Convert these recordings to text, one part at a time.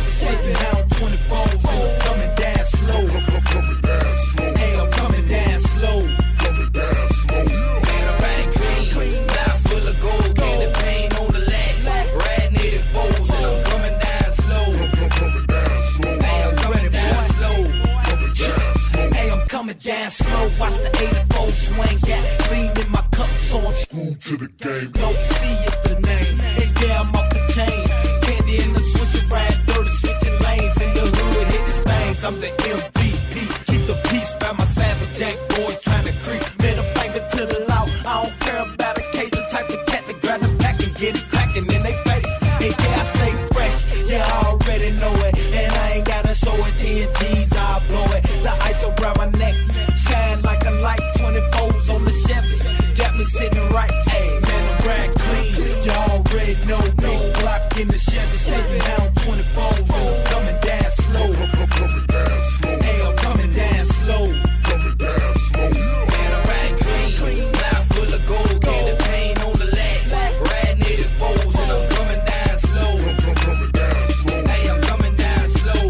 Chevy sitting down 24s and I'm coming down slow. Hey, I'm coming down slow. Man, I ride clean, mouth full of gold, candy paint on the lat, riding 84s and I'm coming down slow. Hey, I'm coming down slow. Hey, I'm coming down slow. Watch the 84 swing, got lean in my cup, so I'm screwed to the game. No C is the name, and yeah, I'm off the chain. Candy in the swisher, ride dirty, switching lanes in the hood, hitting things. I'm the MVP, keep the peace by my side. The Jack boys trying to creep, middle finger to the law. I don't care about a case, the type of cat that grab the pack and get it cracking in they face. And yeah, I stay fresh, yeah, I already know it, and I ain't gotta show it. 10 G's, I'll blow it. The ice around my neck, shine like a light. 24s on the Chevy, got me sitting right. Hey, man, I'm rag clean, you already know me. Block in the Chevy, sitting down 24s, and I'm coming down slow. Hey, I'm coming down slow. Man, I'm rag clean, mouth full of gold, candy paint on the lat, riding 84s, and I'm coming down slow. Hey, I'm coming down slow.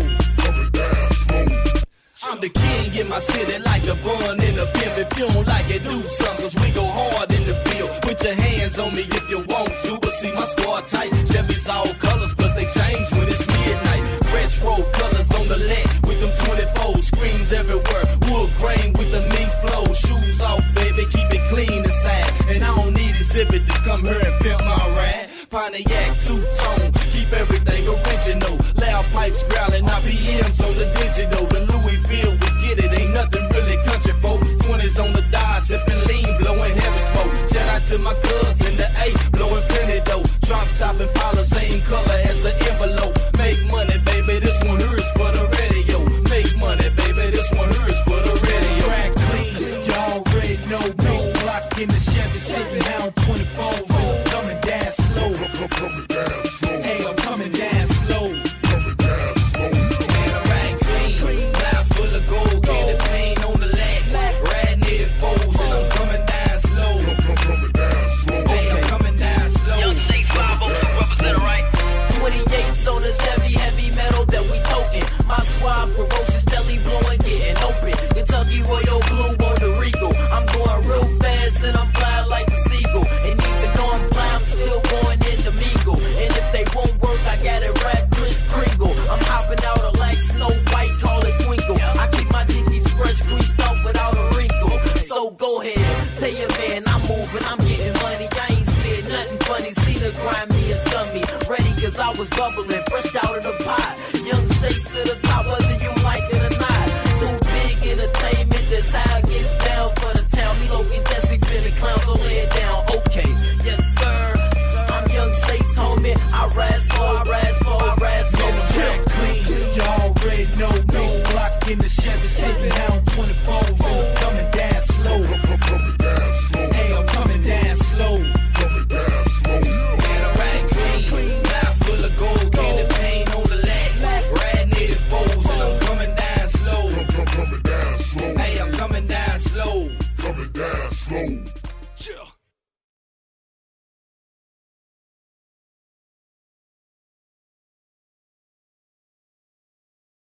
I'm the king in my city, like the bun in the pimp. If you don't like it, do something, cause we go hard in the field. Put your hands on me if you want to, but see my squad tight. Chevy's all colors, plus they change when it's midnight. Retro colors on the leg with them 24 screens everywhere. Wood grain with the mean flow. Shoes off, baby, keep it clean inside. And I don't need exhibit to come here and pimp my ride. Pontiac two-tone, keep everything original. Loud pipes growling, RPMs on the digital. In Louisville, we get it, ain't nothing really country folk. 20s on the die, sipping lean, blowing heavy smoke. Shout out to my cousin, the A, blowing plenty dough. Drop top and Impala, same color as the envelope. Make money, baby, this one here is for the radio. Make money, baby, this one here is for the radio. Rag clean, you already know me. Block in the Chevy, sitting down 24s, and I'm coming down slow. Hey, I'm coming down slow. Man, I rag clean, mouth full of gold, candy paint on the lat, riding 84s, and I'm coming down slow. Hey, I'm coming down slow. Young Shake 502 representing right. 28s on the Chevy, heavy metal that we toting. My squad ferocious, steadily blowing, getting open. Kentucky Royal Blue on the Regal. I'm going real fast and I'm flying like a seagull. And even though I'm flying, I'm still going in the mingle. And if they won't work, I got it rap Chris Kringle. I'm hopping out of like Snow White, call it Twinkle. I keep my Dickies fresh, greased off without a wrinkle. So go ahead, tell your man I'm moving, I'm getting money. I ain't said nothing funny, see the grind me and stun me. Ready cause I was bubbling, fresh out of the pot. Young Shakes to the top, whether you like it or not. Too big entertainment, that's how it gets down for the town. Me Logan Jesse feeling clowns, so lay it down. Okay, yes sir, I'm Young Shakes, homie. I ride slow, I ride